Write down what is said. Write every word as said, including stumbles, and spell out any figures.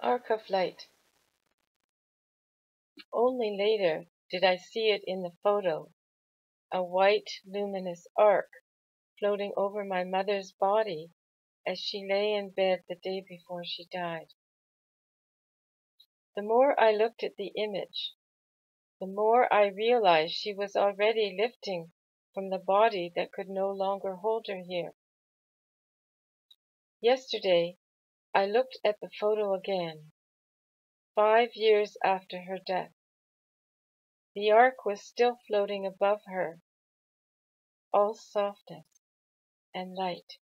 Arc of light. Only later did I see it in the photo, a white luminous arc floating over my mother's body as she lay in bed the day before she died. The more I looked at the image, the more I realized she was already lifting from the body that could no longer hold her here. Yesterday, I looked at the photo again, five years after her death. The arc was still floating above her, all softness and light.